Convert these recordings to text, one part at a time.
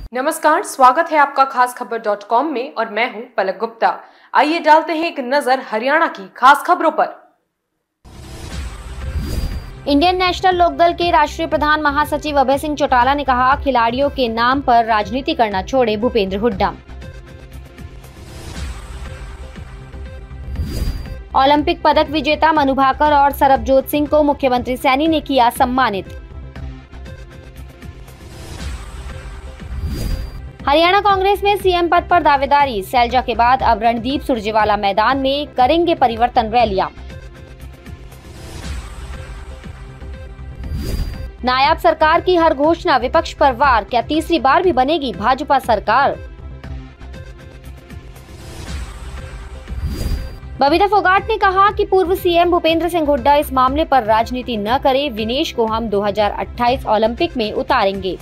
नमस्कार, स्वागत है आपका खास खबर.com में और मैं हूं पलक गुप्ता। आइए डालते हैं एक नजर हरियाणा की खास खबरों पर। इंडियन नेशनल लोकदल के राष्ट्रीय प्रधान महासचिव अभय सिंह चौटाला ने कहा, खिलाड़ियों के नाम पर राजनीति करना छोड़े भूपेंद्र हुड्डा। ओलंपिक पदक विजेता मनु भाकर और सरबजोत सिंह को मुख्यमंत्री सैनी ने किया सम्मानित। हरियाणा कांग्रेस में सीएम पद पर दावेदारी, सैलजा के बाद अब रणदीप सुरजेवाला मैदान में करेंगे परिवर्तन रैलियां। नायाब सरकार की हर घोषणा विपक्ष पर वार, क्या तीसरी बार भी बनेगी भाजपा सरकार? बबीता फोगाट ने कहा कि पूर्व सीएम भूपेंद्र सिंह हुड्डा इस मामले पर राजनीति न करे, विनेश को हम 2028 ओलंपिक में उतारेंगे।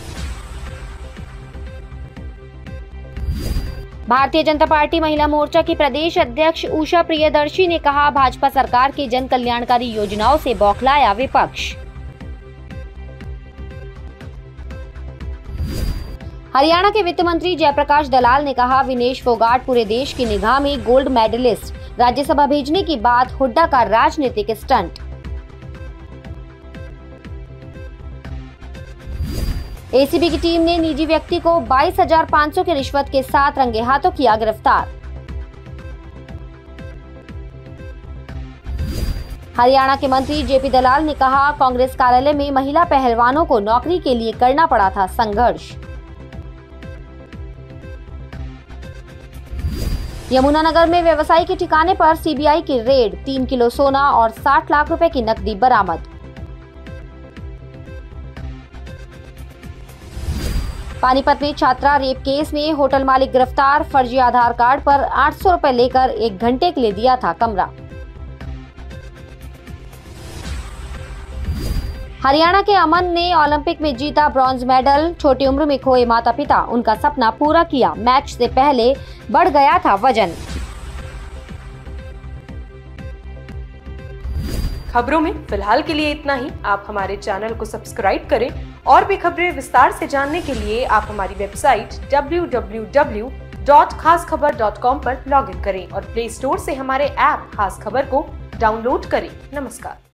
भारतीय जनता पार्टी महिला मोर्चा की प्रदेश अध्यक्ष उषा प्रियदर्शी ने कहा, भाजपा सरकार की जन कल्याणकारी योजनाओं से बौखलाया विपक्ष। हरियाणा के वित्त मंत्री जयप्रकाश दलाल ने कहा, विनेश फोगाट पूरे देश की निगाह में गोल्ड मेडलिस्ट, राज्यसभा भेजने की बात हुड्डा का राजनीतिक स्टंट। एसीबी की टीम ने निजी व्यक्ति को 22,500 की रिश्वत के साथ रंगे हाथों किया गिरफ्तार। हरियाणा के मंत्री जेपी दलाल ने कहा, कांग्रेस कार्यालय में महिला पहलवानों को नौकरी के लिए करना पड़ा था संघर्ष। यमुनानगर में व्यवसायी के ठिकाने पर सीबीआई की रेड, 3 किलो सोना और 60 लाख रुपए की नकदी बरामद। पानीपत में छात्रा रेप केस में होटल मालिक गिरफ्तार, फर्जी आधार कार्ड पर 800 रुपए लेकर 1 घंटे के लिए दिया था कमरा। हरियाणा के अमन ने ओलंपिक में जीता ब्रॉन्ज मेडल, छोटी उम्र में खोए माता पिता, उनका सपना पूरा किया, मैच से पहले बढ़ गया था वजन। खबरों में फिलहाल के लिए इतना ही। आप हमारे चैनल को सब्सक्राइब करें और भी खबरें विस्तार से जानने के लिए आप हमारी वेबसाइट www.खासखबर.com पर लॉगिन करें और प्ले स्टोर से हमारे ऐप खास खबर को डाउनलोड करें। नमस्कार।